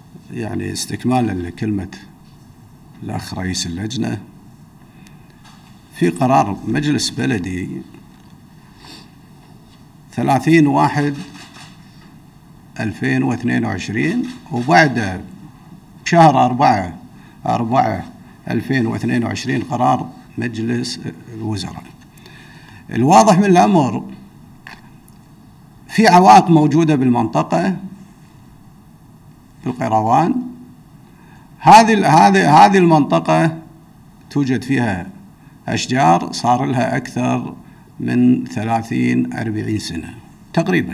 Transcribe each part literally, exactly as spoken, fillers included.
يعني استكمالا لكلمة الأخ رئيس اللجنة، في قرار مجلس بلدي ثلاثين واحد ألفين واثنين وعشرين، وبعد شهر أربعة أربعة ألفين واثنين وعشرين قرار مجلس الوزراء. الواضح من الأمر في عوائق موجودة بالمنطقة بالقيروان. هذه هذه هذه المنطقة توجد فيها أشجار صار لها أكثر من ثلاثين أربعين سنة تقريبا.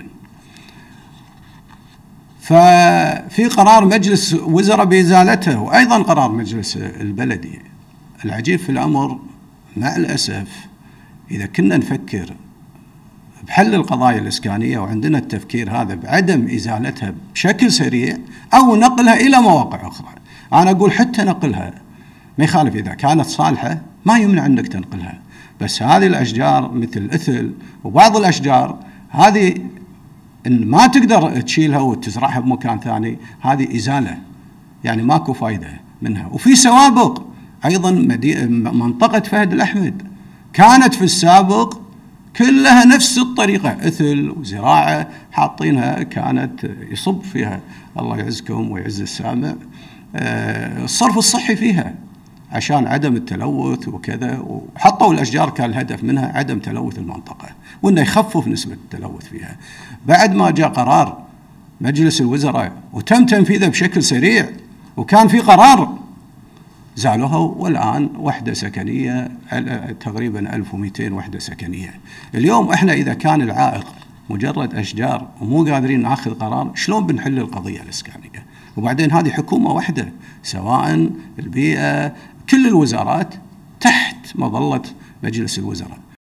ففي قرار مجلس وزراء بإزالته، وأيضا قرار مجلس البلدي. العجيب في الأمر مع الأسف إذا كنا نفكر بحل القضايا الإسكانية وعندنا التفكير هذا بعدم إزالتها بشكل سريع أو نقلها إلى مواقع أخرى. أنا أقول حتى نقلها ما يخالف، إذا كانت صالحة ما يمنع أنك تنقلها، بس هذه الأشجار مثل الإثل وبعض الأشجار هذه إن ما تقدر تشيلها وتزرعها بمكان ثاني، هذه إزالة يعني ماكو فايدة منها. وفي سوابق أيضا منطقة فهد الأحمد كانت في السابق كلها نفس الطريقة، إثل وزراعة حاطينها، كانت يصب فيها الله يعزكم ويعز السامع الصرف الصحي فيها عشان عدم التلوث وكذا، وحطوا الأشجار كان الهدف منها عدم تلوث المنطقة وإنه يخفف نسبة التلوث فيها. بعد ما جاء قرار مجلس الوزراء وتم تنفيذه بشكل سريع وكان في قرار زالوها، والآن وحدة سكنية تقريبا ألف ومئتين وحدة سكنية. اليوم إحنا إذا كان العائق مجرد أشجار ومو قادرين ناخذ قرار، شلون بنحل القضية الإسكانية؟ وبعدين هذه حكومة واحدة، سواء البيئة كل الوزارات تحت مظلة مجلس الوزراء.